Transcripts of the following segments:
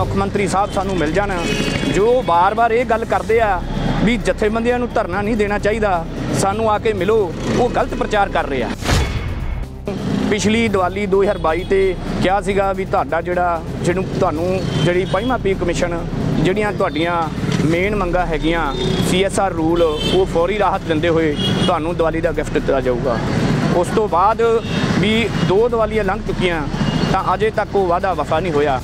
ਮੁੱਖ ਮੰਤਰੀ ਸਾਹਿਬ ਸਾਨੂੰ ਮਿਲ ਜਾਣ, ਜੋ ਬਾਰ-ਬਾਰ ਇਹ ਗੱਲ ਕਰਦੇ ਆ ਵੀ ਜਥੇਬੰਦੀਆਂ ਨੂੰ ਧਰਨਾ ਨਹੀਂ ਦੇਣਾ ਚਾਹੀਦਾ, ਸਾਨੂੰ ਆ ਕੇ ਮਿਲੋ, ਉਹ ਗਲਤ ਪ੍ਰਚਾਰ ਕਰ ਰਹੇ ਆ। ਪਿਛਲੀ ਦੀਵਾਲੀ 2022 ਤੇ ਕਿਹਾ ਸੀਗਾ ਵੀ ਤੁਹਾਡਾ ਤੁਹਾਨੂੰ ਜਿਹੜੀ 5ਵਾਂ ਪੇ ਕਮਿਸ਼ਨ ਜਿਹੜੀਆਂ ਤੁਹਾਡੀਆਂ ਮੇਨ ਮੰਗਾਂ ਹੈਗੀਆਂ CSR ਰੂਲ ਉਹ ਫੌਰੀ ਰਾਹਤ ਦਿੰਦੇ ਹੋਏ ਤੁਹਾਨੂੰ ਦੀਵਾਲੀ ਦਾ ਗਿਫਟ ਦਿੱਤਾ ਜਾਊਗਾ। ਉਸ ਤੋਂ ਬਾਅਦ ਵੀ 2 ਦੀਵਾਲੀਆਂ ਲੰਘ ਚੁੱਕੀਆਂ ਤਾਂ ਅਜੇ ਤੱਕ ਉਹ ਵਾਅਦਾ ਵਫਾ ਨਹੀਂ ਹੋਇਆ।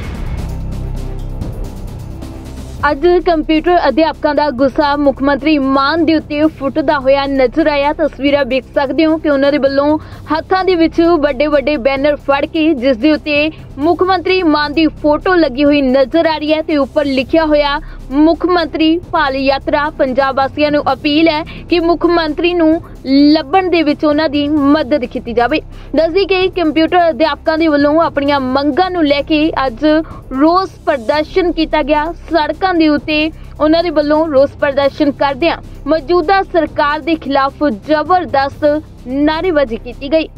ਅੱਜ ਕੰਪਿਊਟਰ ਅਧਿਆਪਕਾਂ ਦਾ ਗੁੱਸਾ ਮੁੱਖ ਮੰਤਰੀ ਮਾਨ ਦੇ ਉੱਤੇ ਫੁੱਟਦਾ ਹੋਇਆ ਨਜ਼ਰ ਆਇਆ। ਤਸਵੀਰਾਂ ਵੇਖ ਸਕਦੇ ਹੋ ਕਿ ਉਹਨਾਂ ਦੇ ਵੱਲੋਂ ਹੱਥਾਂ ਦੇ ਵਿੱਚ ਵੱਡੇ ਬੈਨਰ ਫੜ ਕੇ ਜਿਸ ਦੇ ਉੱਤੇ ਮੁੱਖ ਮੰਤਰੀ ਮਾਨ ਦੀ ਫੋਟੋ ਲੱਗੀ ਹੋਈ ਨਜ਼ਰ ਆ ਰਹੀ ਹੈ ਤੇ ਉੱਪਰ ਲਿਖਿਆ ਹੋਇਆ ਮੁੱਖ ਮੰਤਰੀ ਭਾਲ ਯਾਤਰਾ। ਪੰਜਾਬ ਵਾਸੀਆਂ ਨੂੰ ਅਪੀਲ ਹੈ ਕਿ ਮੁੱਖ ਮੰਤਰੀ ਨੂੰ ਲੱਭਣ ਦੇ ਵਿੱਚ ਉਹਨਾਂ ਦੀ ਮਦਦ ਕੀਤੀ ਜਾਵੇ। ਦੱਸਦੀ ਕਿ ਕੰਪਿਊਟਰ ਅਧਿਆਪਕਾਂ ਦੇ ਵੱਲੋਂ ਆਪਣੀਆਂ ਮੰਗਾਂ ਨੂੰ ਲੈ ਕੇ ਅੱਜ ਰੋਸ ਪ੍ਰਦਰਸ਼ਨ ਕੀਤਾ ਗਿਆ। ਸੜਕਾਂ ਦੇ ਉੱਤੇ ਉਹਨਾਂ ਦੇ ਵੱਲੋਂ ਰੋਸ ਪ੍ਰਦਰਸ਼ਨ ਕਰਦਿਆਂ ਮੌਜੂਦਾ ਸਰਕਾਰ ਦੇ ਖਿਲਾਫ ਜ਼ਬਰਦਸਤ ਨਾਅਰੇਬਾਜ਼ੀ ਕੀਤੀ ਗਈ।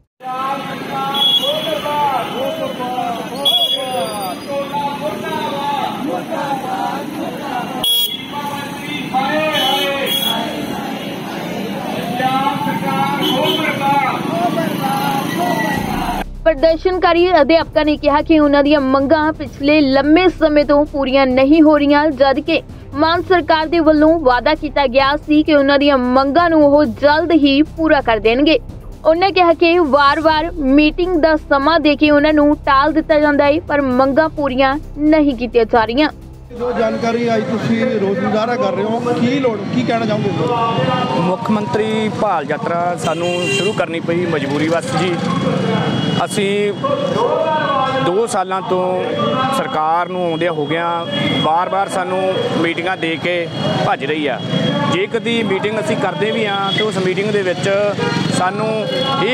ਪ੍ਰਦਰਸ਼ਨਕਾਰੀ ਅਧਿਆਪਕਾਂ ਨੇ ਕਿਹਾ ਕਿ ਉਹਨਾਂ ਦੀਆਂ ਮੰਗਾਂ ਪਿਛਲੇ ਲੰਮੇ ਸਮੇਂ ਤੋਂ ਪੂਰੀਆਂ ਨਹੀਂ ਹੋ ਰਹੀਆਂ, ਜਦਕਿ ਮਾਨ ਸਰਕਾਰ ਦੇ ਵੱਲੋਂ ਵਾਅਦਾ ਕੀਤਾ ਗਿਆ ਸੀ ਕਿ ਉਹਨਾਂ ਦੀਆਂ ਮੰਗਾਂ ਨੂੰ ਉਹ ਜਲਦ ਹੀ ਪੂਰਾ ਕਰ ਦੇਣਗੇ। ਉਹਨਾਂ ਕਿਹਾ ਕਿ ਵਾਰ-ਵਾਰ ਮੀਟਿੰਗ ਦਾ ਸਮਾਂ ਦੇ ਕੇ ਉਹਨਾਂ ਨੂੰ ਟਾਲ ਦਿੱਤਾ ਜਾਂਦਾ ਹੈ, ਪਰ ਮੰਗਾਂ ਪੂਰੀਆਂ ਨਹੀਂ ਕੀਤੀਆਂ ਜਾ ਰਹੀਆਂ। ਜੋ ਜਾਣਕਾਰੀ ਅੱਜ ਤੁਸੀਂ ਰੋਜ਼ ਮੁਜ਼ਾਹਰਾ ਕਰ ਰਹੇ ਹੋ, ਕੀ ਕਹਿਣਾ ਚਾਹੋਗੇ? ਮੁੱਖ ਮੰਤਰੀ ਭਾਲ ਯਾਤਰਾ ਸਾਨੂੰ ਸ਼ੁਰੂ ਕਰਨੀ ਪਈ ਮਜਬੂਰੀ ਵਸ ਜੀ। ਅਸੀਂ 2 ਸਾਲਾਂ ਤੋਂ ਸਰਕਾਰ ਨੂੰ ਆਉਂਦਿਆਂ ਹੋ ਗਿਆ, ਬਾਰ-ਬਾਰ ਸਾਨੂੰ ਮੀਟਿੰਗਾਂ ਦੇ ਕੇ ਭੱਜ ਰਹੀ ਆ। ਜੇ ਕਦੀ ਮੀਟਿੰਗ ਅਸੀਂ ਕਰਦੇ ਵੀ ਹਾਂ ਤਾਂ ਉਸ ਮੀਟਿੰਗ ਦੇ ਵਿੱਚ ਸਾਨੂੰ ਇਹ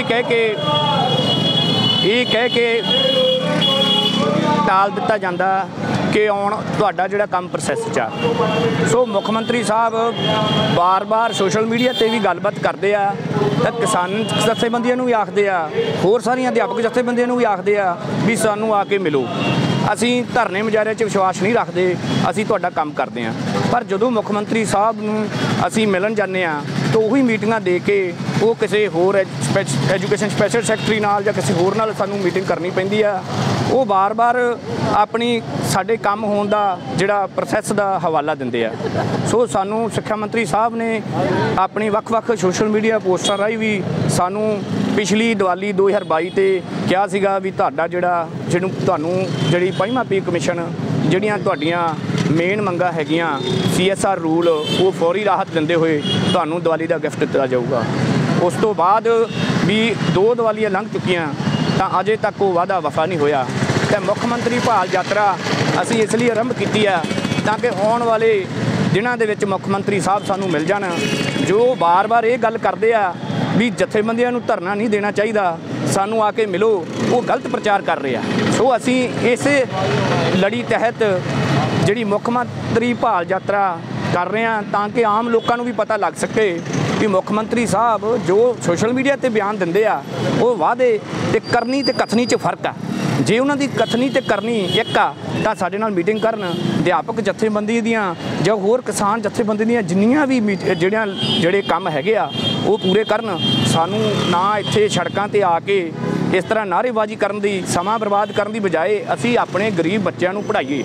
ਕਹਿ ਕੇ ਟਾਲ ਦਿੱਤਾ ਜਾਂਦਾ ਕਿ ਹੁਣ ਤੁਹਾਡਾ ਜਿਹੜਾ ਕੰਮ ਪ੍ਰੋਸੈਸ 'ਚ ਆ। ਸੋ ਮੁੱਖ ਮੰਤਰੀ ਸਾਹਿਬ ਬਾਰ-ਬਾਰ ਸੋਸ਼ਲ ਮੀਡੀਆ 'ਤੇ ਵੀ ਗੱਲਬਾਤ ਕਰਦੇ ਆ ਤਾਂ ਕਿਸਾਨ ਜਥੇਬੰਦੀਆਂ ਨੂੰ ਵੀ ਆਖਦੇ ਆ, ਹੋਰ ਸਾਰੀਆਂ ਅਧਿਆਪਕ ਜਥੇਬੰਦੀਆਂ ਨੂੰ ਵੀ ਆਖਦੇ ਆ ਵੀ ਸਾਨੂੰ ਆ ਕੇ ਮਿਲੋ, ਅਸੀਂ ਧਰਨੇ ਮੁਜ਼ਾਹਰੇ 'ਚ ਵਿਸ਼ਵਾਸ ਨਹੀਂ ਰੱਖਦੇ, ਅਸੀਂ ਤੁਹਾਡਾ ਕੰਮ ਕਰਦੇ ਹਾਂ। ਪਰ ਜਦੋਂ ਮੁੱਖ ਮੰਤਰੀ ਸਾਹਿਬ ਨੂੰ ਅਸੀਂ ਮਿਲਣ ਜਾਂਦੇ ਹਾਂ ਤਾਂ ਉਹੀ ਮੀਟਿੰਗਾਂ ਦੇ ਕੇ ਉਹ ਕਿਸੇ ਹੋਰ ਐਜੂਕੇਸ਼ਨ ਸਪੈਸ਼ਲ ਸੈਕਟਰੀ ਨਾਲ ਜਾਂ ਕਿਸੇ ਹੋਰ ਨਾਲ ਸਾਨੂੰ ਮੀਟਿੰਗ ਕਰਨੀ ਪੈਂਦੀ ਆ। ਉਹ ਬਾਰ-ਬਾਰ ਆਪਣੀ ਸਾਡੇ ਕੰਮ ਹੋਣ ਦਾ ਜਿਹੜਾ ਪ੍ਰੋਸੈਸ ਦਾ ਹਵਾਲਾ ਦਿੰਦੇ ਆ। ਸੋ ਸਾਨੂੰ ਸਿੱਖਿਆ ਮੰਤਰੀ ਸਾਹਿਬ ਨੇ ਆਪਣੀ ਵੱਖ-ਵੱਖ ਸੋਸ਼ਲ ਮੀਡੀਆ ਪੋਸਟਾਂ ਰਾਹੀਂ ਵੀ ਸਾਨੂੰ ਪਿਛਲੀ ਦੀਵਾਲੀ 2022 ਤੇ ਕਿਹਾ ਸੀਗਾ ਵੀ ਤੁਹਾਡਾ ਤੁਹਾਨੂੰ ਜਿਹੜੀ 5ਵਾਂ ਪੇ ਕਮਿਸ਼ਨ ਜਿਹੜੀਆਂ ਤੁਹਾਡੀਆਂ ਮੇਨ ਮੰਗਾਂ ਹੈਗੀਆਂ CSR ਰੂਲ ਉਹ ਫੌਰੀ ਰਾਹਤ ਦਿੰਦੇ ਹੋਏ ਤੁਹਾਨੂੰ ਦੀਵਾਲੀ ਦਾ ਗਿਫਟ ਦਿੱਤਾ ਜਾਊਗਾ। ਉਸ ਤੋਂ ਬਾਅਦ ਵੀ 2 ਦੀਵਾਲੀਆਂ ਲੰਘ ਚੁੱਕੀਆਂ ਤਾਂ ਅਜੇ ਤੱਕ ਉਹ ਵਾਅਦਾ ਵਫਾ ਨਹੀਂ ਹੋਇਆ। ਤੇ ਮੁੱਖ ਮੰਤਰੀ ਭਾਲ ਯਾਤਰਾ ਅਸੀਂ ਇਸ ਲਈ ਆਰੰਭ ਕੀਤੀ ਆ ਤਾਂ ਕਿ ਆਉਣ ਵਾਲੇ ਦਿਨਾਂ ਦੇ ਵਿੱਚ ਮੁੱਖ ਮੰਤਰੀ ਸਾਹਿਬ ਸਾਨੂੰ ਮਿਲ ਜਾਣ, ਜੋ ਬਾਰ-ਬਾਰ ਇਹ ਗੱਲ ਕਰਦੇ ਆ ਵੀ ਜਥੇਬੰਦੀਆਂ ਨੂੰ ਧਰਨਾ ਨਹੀਂ ਦੇਣਾ ਚਾਹੀਦਾ, ਸਾਨੂੰ ਆ ਕੇ ਮਿਲੋ, ਉਹ ਗਲਤ ਪ੍ਰਚਾਰ ਕਰ ਰਹੇ ਆ। ਸੋ ਅਸੀਂ ਇਸੇ ਲੜੀ ਤਹਿਤ ਜਿਹੜੀ ਮੁੱਖ ਮੰਤਰੀ ਭਾਲ ਯਾਤਰਾ ਕਰ ਰਹੇ ਹਾਂ ਤਾਂ ਕਿ ਆਮ ਲੋਕਾਂ ਨੂੰ ਵੀ ਪਤਾ ਲੱਗ ਸਕੇ ਵੀ ਮੁੱਖ ਮੰਤਰੀ ਸਾਹਿਬ ਜੋ ਸੋਸ਼ਲ ਮੀਡੀਆ 'ਤੇ ਬਿਆਨ ਦਿੰਦੇ ਆ ਉਹ ਵਾਅਦੇ ਤੇ ਕਰਨੀ ਤੇ ਕਥਨੀ 'ਚ ਫਰਕ ਆ। ਜੇ ਉਹਨਾਂ ਦੀ ਕਥਨੀ ਤੇ ਕਰਨੀ ਇੱਕ ਆ ਤਾਂ ਸਾਡੇ ਨਾਲ ਮੀਟਿੰਗ ਕਰਨ, ਅਧਿਆਪਕ ਜਥੇਬੰਦੀ ਦੀਆਂ ਜਾਂ ਹੋਰ ਕਿਸਾਨ ਜਥੇਬੰਦੀ ਦੀਆਂ ਜਿੰਨੀਆਂ ਵੀ ਜਿਹੜੇ ਕੰਮ ਹੈਗੇ ਆ ਉਹ ਪੂਰੇ ਕਰਨ। ਸਾਨੂੰ ਨਾ ਇੱਥੇ ਸੜਕਾਂ 'ਤੇ ਆ ਕੇ ਇਸ ਤਰ੍ਹਾਂ ਨਾਅਰੇਬਾਜ਼ੀ ਕਰਨ ਦੀ, ਸਮਾਂ ਬਰਬਾਦ ਕਰਨ ਦੀ ਬਜਾਏ ਅਸੀਂ ਆਪਣੇ ਗਰੀਬ ਬੱਚਿਆਂ ਨੂੰ ਪੜ੍ਹਾਈਏ,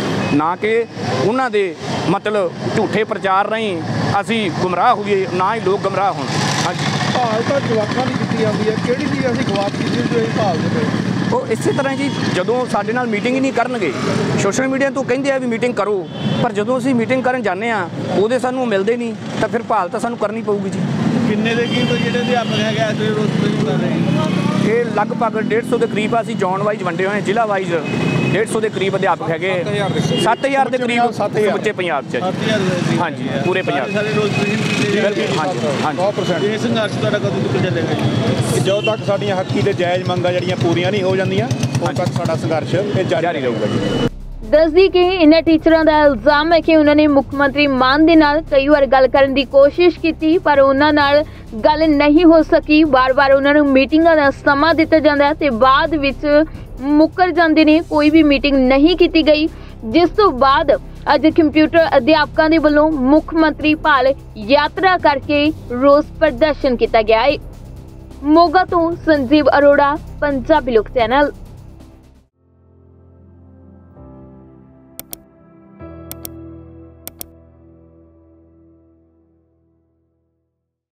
ਨਾ ਕਿ ਉਹਨਾਂ ਦੇ ਮਤਲਬ ਝੂਠੇ ਪ੍ਰਚਾਰ ਰਾਹੀਂ ਅਸੀਂ ਗੁੰਮਰਾਹ ਹੋਈਏ, ਨਾ ਹੀ ਲੋਕ ਗੁੰਮਰਾਹ ਹੋਣ। ਹਾਂਜੀ, ਭਾਲ ਤਾਂ ਜਵਾਕਾਂ ਦੀ ਕੀਤੀ ਜਾਂਦੀ ਹੈ, ਕਿਹੜੀ ਚੀਜ਼ ਅਸੀਂ ਗਵਾਚ ਕੀਤੀ ਜੋ ਅਸੀਂ ਭਾਲ ਦੇ ਪਏ? ਉਹ ਇਸੇ ਤਰ੍ਹਾਂ ਜੀ ਜਦੋਂ ਸਾਡੇ ਨਾਲ ਮੀਟਿੰਗ ਹੀ ਨਹੀਂ ਕਰਨਗੇ, ਸੋਸ਼ਲ ਮੀਡੀਆ ਤੋਂ ਕਹਿੰਦੇ ਆ ਵੀ ਮੀਟਿੰਗ ਕਰੋ, ਪਰ ਜਦੋਂ ਅਸੀਂ ਮੀਟਿੰਗ ਕਰਨ ਜਾਂਦੇ ਆ ਉਹਦੇ ਸਾਨੂੰ ਮਿਲਦੇ ਨਹੀਂ ਤਾਂ ਫਿਰ ਭਾਲ ਤਾਂ ਸਾਨੂੰ ਕਰਨੀ ਪਊਗੀ ਜੀ। ਕਿੰਨੇ ਦੇ ਕੀ ਜਿਹੜੇ ਅਧਿਆਪਕ ਹੈਗੇ ਇਸ ਵੇਲੇ ਰੋਜ਼ ਕਰ ਰਹੇ? ਇਹ ਲਗਭਗ 150 ਦੇ ਕਰੀਬ ਆ। ਅਸੀਂ ਜ਼ੋਨ ਵਾਈਜ਼ ਵੰਡੇ ਹੋਏ, ਜ਼ਿਲ੍ਹਾ ਵਾਈਜ਼ 150 ਦੇ ਕਰੀਬ ਅਧਿਆਪਕ ਹੈਗੇ, 7000 ਦੇ ਕਰੀਬ ਸਮੁੱਚੇ ਪੰਜਾਬ 'ਚ। ਹਾਂਜੀ, ਪੂਰੇ ਪੰਜਾਬ। ਇਹ ਸੰਘਰਸ਼ ਤੁਹਾਡਾ ਕਦੋਂ ਤੱਕ ਚੱਲੇਗਾ ਜੀ? ਜਦੋਂ ਤੱਕ ਸਾਡੀਆਂ ਹੱਕੀ ਤੇ ਜਾਇਜ਼ ਮੰਗਾਂ ਜਿਹੜੀਆਂ ਪੂਰੀਆਂ ਨਹੀਂ ਹੋ ਜਾਂਦੀਆਂ ਉਦੋਂ ਤੱਕ ਸਾਡਾ ਸੰਘਰਸ਼ ਇਹ ਜਾਰੀ ਰਹੂਗਾ ਜੀ। ਦੱਸਦੀ ਕਿ ਇਹਨਾਂ ਟੀਚਰਾਂ ਦਾ ਇਲਜ਼ਾਮ ਹੈ ਕਿ ਉਹਨਾਂ ਨੇ ਮੁੱਖ ਮੰਤਰੀ ਮਾਨ ਦੇ ਨਾਲ ਕਈ ਵਾਰ ਗੱਲ ਕਰਨ ਦੀ ਕੋਸ਼ਿਸ਼ ਕੀਤੀ ਪਰ ਉਹਨਾਂ ਨਾਲ ਗੱਲ ਨਹੀਂ ਹੋ ਸਕੀ। ਵਾਰ-ਵਾਰ ਉਹਨਾਂ ਨੂੰ ਮੀਟਿੰਗਾਂ ਦਾ ਸਮਾਂ ਦਿੱਤਾ ਜਾਂਦਾ ਹੈ ਤੇ ਬਾਅਦ ਵਿੱਚ ਮੁੱਕਰ ਜਾਂਦੇ ਨੇ, ਕੋਈ ਵੀ ਮੀਟਿੰਗ ਨਹੀਂ ਕੀਤੀ ਗਈ, ਜਿਸ ਤੋਂ ਬਾਅਦ ਅੱਜ ਕੰਪਿਊਟਰ ਅਧਿਆਪਕਾਂ ਦੇ ਵੱਲੋਂ ਮੁੱਖ ਮੰਤਰੀ ਭਾਲ ਯਾਤਰਾ ਕਰਕੇ ਰੋਸ ਪ੍ਰਦਰਸ਼ਨ ਕੀਤਾ ਗਿਆ ਹੈ। ਮੋਗਾ ਤੋਂ ਸੰਜੀਵ ਅਰੋੜਾ, ਪੰਜਾਬੀ ਲੋਕ ਚੈਨਲ।